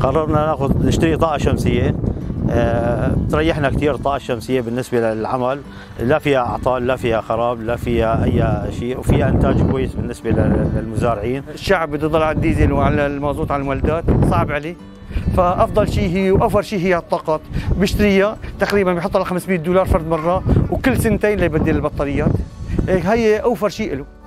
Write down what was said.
قررنا نشتري طاقة شمسية. تريحنا كثير الطاقة الشمسية بالنسبة للعمل، لا فيها أعطال، لا فيها خراب، لا فيها أي شيء، وفيها إنتاج كويس بالنسبة للمزارعين. الشعب بده يضل على الديزل وعلى المازوت على المولدات، صعب عليه. فأفضل شيء هي وأوفر شيء هي الطاقات، بيشتريها تقريبا بيحطها ل $500 فرد مرة، وكل سنتين ليبدل البطاريات. هي أوفر شيء له.